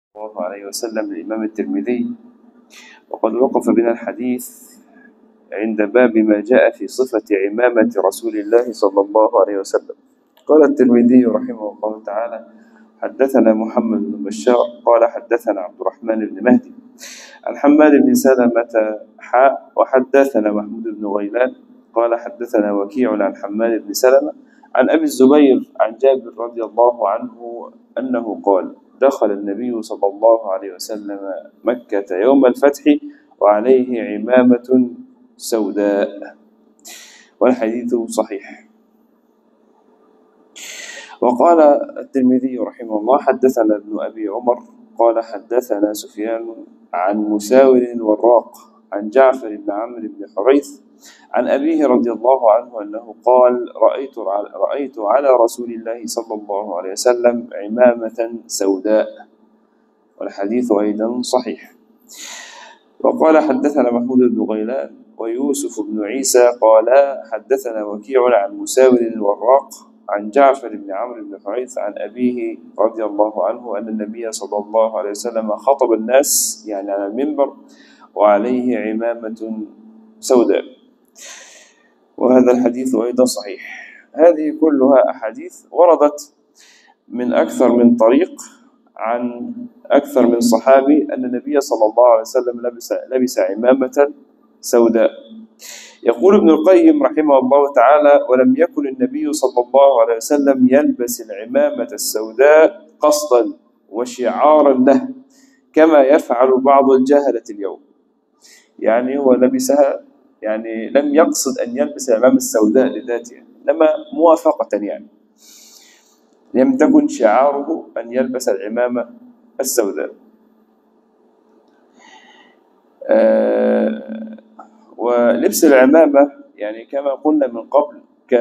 الله عليه وسلم للإمام الترمذي. وقد وقف بنا الحديث عند باب ما جاء في صفة عمامة رسول الله صلى الله عليه وسلم. قال الترمذي رحمه الله تعالى: حدثنا محمد بن بشار قال حدثنا عبد الرحمن بن مهدي عن حماد بن سلمة وحدثنا محمود بن غيلان قال حدثنا وكيع عن حماد بن سلمة عن أبي الزبير عن جابر رضي الله عنه أنه قال: دخل النبي صلى الله عليه وسلم مكة يوم الفتح وعليه عمامة سوداء. والحديث صحيح. وقال الترمذي رحمه الله: حدثنا ابن أبي عمر قال حدثنا سفيان عن مساور الوراق عن جعفر بن عمرو بن حريث عن أبيه رضي الله عنه أنه قال: رأيت على رسول الله صلى الله عليه وسلم عمامة سوداء. والحديث أيضا صحيح. وقال حدثنا محمود بن غيلان ويوسف بن عيسى قال حدثنا وكيع عن مساور الوراق عن جعفر بن عمرو بن حريث عن أبيه رضي الله عنه أن النبي صلى الله عليه وسلم خطب الناس يعني على المنبر وعليه عمامة سوداء. وهذا الحديث أيضا صحيح. هذه كلها أحاديث وردت من أكثر من طريق عن أكثر من صحابي أن النبي صلى الله عليه وسلم لبس عمامة سوداء. يقول ابن القيم رحمه الله تعالى: ولم يكن النبي صلى الله عليه وسلم يلبس العمامة السوداء قصدا وشعارا له كما يفعل بعض الجهلة اليوم. يعني هو لبسها، يعني لم يقصد أن يلبس العمامة السوداء لذاتها، إنما موافقة، يعني لم تكن شعاره أن يلبس العمامة السوداء. ولبس العمامة يعني كما قلنا من قبل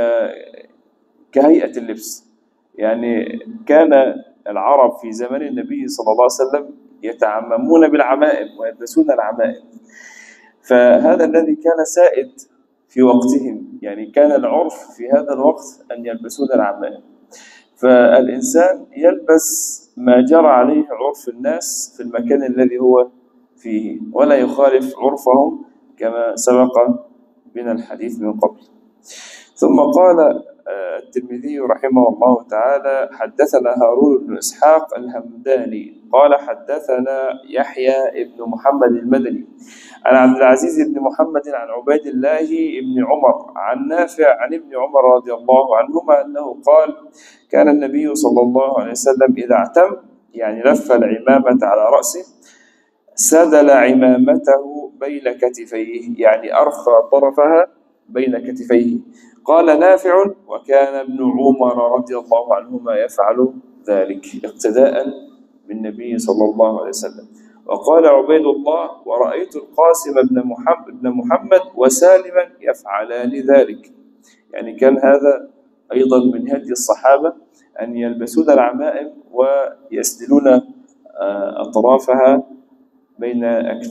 كهيئة اللبس. يعني كان العرب في زمن النبي صلى الله عليه وسلم يتعممون بالعمائم ويلبسون العمائم، فهذا الذي كان سائد في وقتهم. يعني كان العرف في هذا الوقت أن يلبسون العمائم، فالإنسان يلبس ما جرى عليه عرف الناس في المكان الذي هو فيه ولا يخالف عرفهم كما سبق بنا الحديث من قبل. ثم قال الترمذي رحمه الله تعالى: حدثنا هارون بن إسحاق الهمداني قال حدثنا يحيى بن محمد المدني عن عبد العزيز بن محمد عن عبيد الله بن عمر عن نافع عن ابن عمر رضي الله عنهما أنه قال: كان النبي صلى الله عليه وسلم إذا اعتم يعني لف العمامة على رأسه سدل عمامته بين كتفيه، يعني أرخى طرفها بين كتفيه. قال نافع: وكان ابن عمر رضي الله عنهما يفعل ذلك اقتداء بالنبي صلى الله عليه وسلم. وقال عبيد الله: ورأيت القاسم بن محمد وسالما يفعلان ذلك. يعني كان هذا أيضا من هدي الصحابة أن يلبسون العمائم ويسدلون أطرافها بين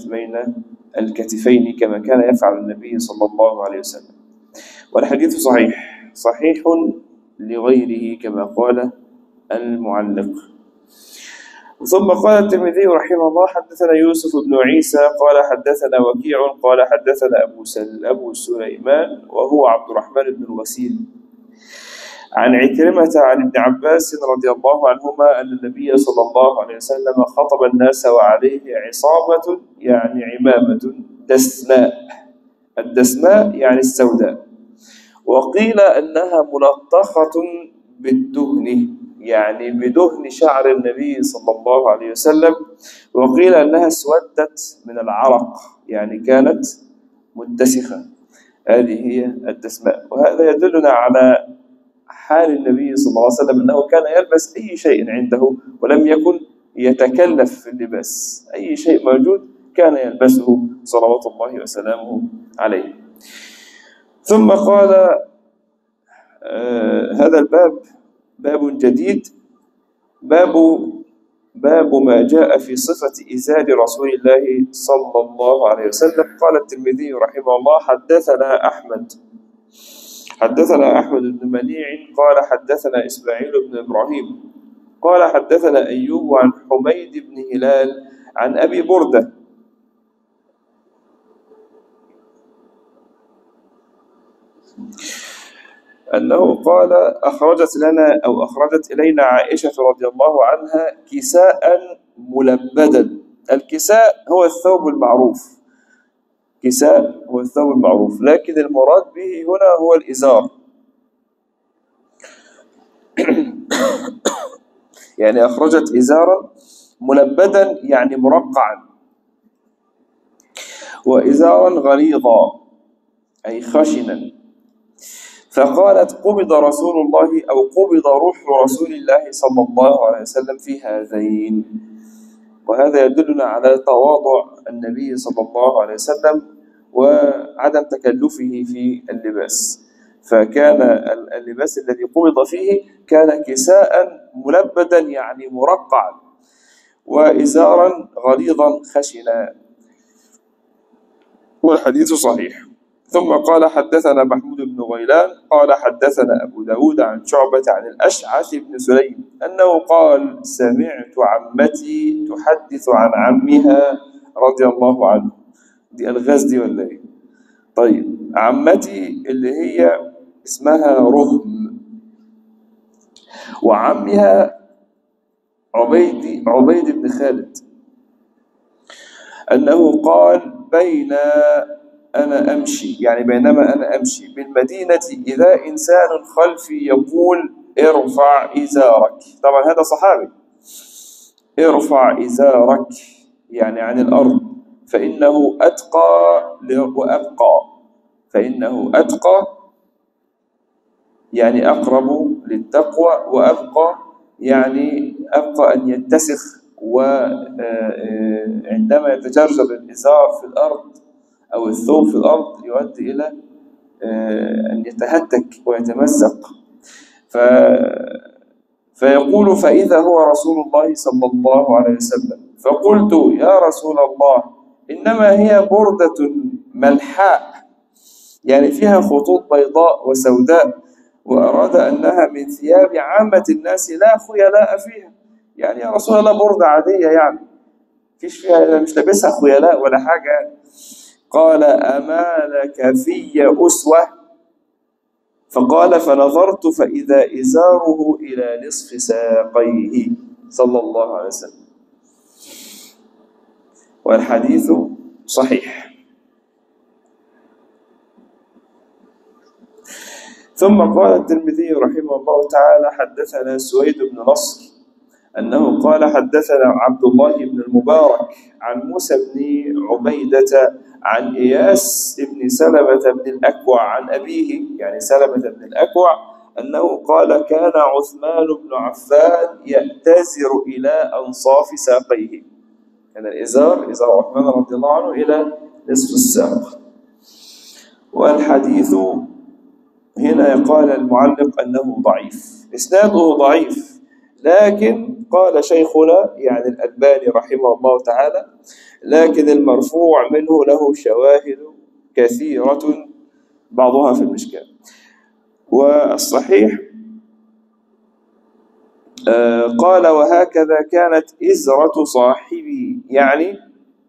الكتفين كما كان يفعل النبي صلى الله عليه وسلم. والحديث صحيح لغيره كما قال المعلق. ثم قال الترمذي رحمه الله: حدثنا يوسف بن عيسى قال حدثنا وكيع قال حدثنا أبو سليمان وهو عبد الرحمن بن الغسيل عن عكرمة عن ابن عباس رضي الله عنهما أن النبي صلى الله عليه وسلم خطب الناس وعليه عصابة يعني عمامة دسماء. الدسماء يعني السوداء. وقيل أنها ملطخة بالدهن، يعني بدهن شعر النبي صلى الله عليه وسلم. وقيل أنها اسودت من العرق، يعني كانت متسخة. هذه هي الدسماء. وهذا يدلنا على حال النبي صلى الله عليه وسلم أنه كان يلبس أي شيء عنده ولم يكن يتكلف في اللباس. أي شيء موجود كان يلبسه صلوات الله وسلامه عليه. ثم قال: هذا الباب باب جديد، باب ما جاء في صفة إزار رسول الله صلى الله عليه وسلم. قال الترمذي رحمه الله: حدثنا أحمد بن منيع قال حدثنا إسماعيل بن إبراهيم قال حدثنا أيوب عن حميد بن هلال عن أبي بردة أنه قال أخرجت إلينا عائشة رضي الله عنها كساء ملبدا. الكساء هو الثوب المعروف، كساء هو الثوب المعروف، لكن المراد به هنا هو الإزار. يعني أخرجت إزارا ملبدا يعني مرقعا، وإزارا غليظا أي خشنا. فقالت قبض رسول الله أو قبض روح رسول الله صلى الله عليه وسلم في هذين. وهذا يدلنا على تواضع النبي صلى الله عليه وسلم وعدم تكلفه في اللباس. فكان اللباس الذي قبض فيه كان كساء ملبدا يعني مرقعا، وإزارا غليظا خشنا، والحديث صحيح. ثم قال حدثنا محمود بن غيلان قال حدثنا أبو داود عن شعبة عن الأشعث بن سليم أنه قال سمعت عمتي تحدث عن عمها رضي الله عنه. دي الغاز دي ولا ايه؟ طيب، عمتي اللي هي اسمها رهم، وعمها عبيد بن خالد، أنه قال بينما أنا أمشي بالمدينة إذا إنسان خلفي يقول ارفع إزارك. طبعا هذا صحابي. ارفع إزارك يعني عن الأرض، فإنه أتقى وأبقى. فإنه أتقى يعني أقرب للتقوى، وأبقى يعني أبقى أن يتسخ، وعندما يتجرجر الإزار في الأرض أو الثوب في الأرض يؤدي إلى أن يتهتك ويتمزق. فيقول فإذا هو رسول الله صلى الله عليه وسلم، فقلت يا رسول الله إنما هي بردة ملحاء يعني فيها خطوط بيضاء وسوداء، وأراد أنها من ثياب عامة الناس لا خيلاء فيها. يعني يا رسول الله بردة عادية يعني فيش فيها، مش لابسها خيلاء ولا حاجة. قال أما لك في أسوة؟ فقال فنظرت فإذا إزاره إلى نصف ساقيه صلى الله عليه وسلم، والحديث صحيح. ثم قال الترمذي رحمه الله تعالى حدثنا سويد بن نصر أنه قال حدثنا عبد الله بن المبارك عن موسى بن عبيدة عن إياس بن سلمة بن الأكوع عن أبيه يعني سلمة بن الأكوع أنه قال كان عثمان بن عفان يأتزر إلى أنصاف ساقيه. كان الإزار إزار عثمان رضي الله عنه إلى نصف الساق. والحديث هنا قال المعلق أنه ضعيف، إسناده ضعيف، لكن قال شيخنا يعني الألباني رحمه الله تعالى لكن المرفوع منه له شواهد كثيرة بعضها في المشكاة. والصحيح قال وهكذا كانت إزرة صاحبي يعني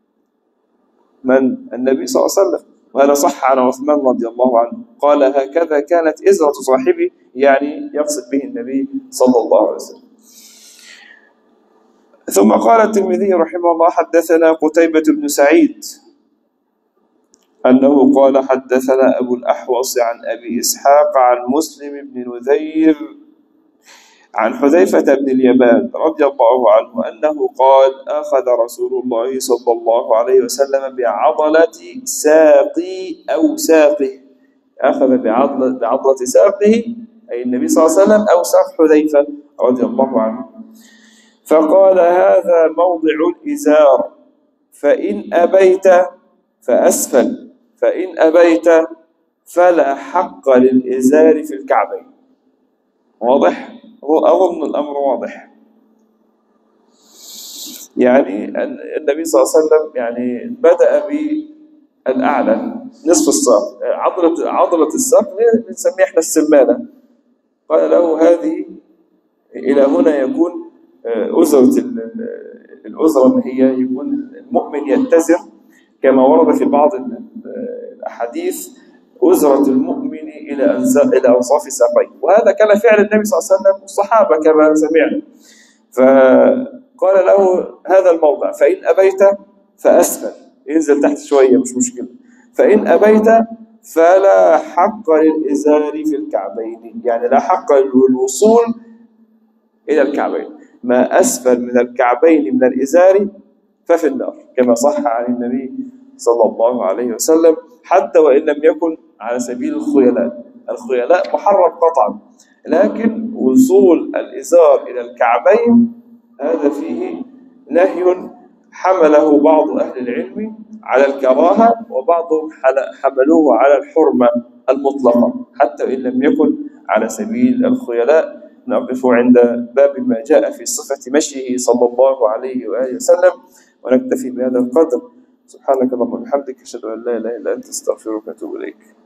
من النبي صلى الله عليه وسلم، وهذا صح عن عثمان رضي الله عنه. قال هكذا كانت إزرة صاحبي يعني يقصد به النبي صلى الله عليه وسلم. ثم قال الترمذي رحمه الله حدثنا قتيبة بن سعيد أنه قال حدثنا أبو الأحوص عن أبي إسحاق عن مسلم بن نذير عن حذيفة بن اليمان رضي الله عنه أنه قال أخذ رسول الله صلى الله عليه وسلم بعضلة ساقي أو ساقه. أخذ بعضلة ساقه أي النبي صلى الله عليه وسلم أو ساق حذيفة رضي الله عنه، فقال هذا موضع الإزار، فإن أبيت فأسفل، فإن أبيت فلا حق للإزار في الكعبين. واضح؟ أظن الأمر واضح. يعني النبي صلى الله عليه وسلم يعني بدأ بالأعلى نصف الساق، عضلة الساق بنسميها احنا السمانة. قال له هذه إلى هنا يكون الأزرة اللي هي يكون المؤمن يتزر كما ورد في بعض الأحاديث: أزرة المؤمن إلى أنصاف ساقيه. وهذا كان فعل النبي صلى الله عليه وسلم والصحابة كما سمعنا. فقال له هذا الموضع، فإن أبيت فأسفل، ينزل تحت شوية مش مشكلة. فإن أبيت فلا حق للإزار في الكعبين، يعني لا حق للوصول إلى الكعبين، ما أسفل من الكعبين من الإزار ففي النار، كما صح عن النبي صلى الله عليه وسلم، حتى وإن لم يكن على سبيل الخيلاء. الخيلاء محرم قطعا، لكن وصول الإزار إلى الكعبين هذا فيه نهي حمله بعض أهل العلم على الكراهة، وبعضهم حملوه على الحرمة المطلقة حتى وإن لم يكن على سبيل الخيلاء. نقف عند باب ما جاء في صفة مشيه صلى الله عليه وآله وسلم، ونكتفي بهذا القدر. سبحانك اللهم وبحمدك، أشهد أن لا إله إلا أنت، أستغفرك وأتوب إليك.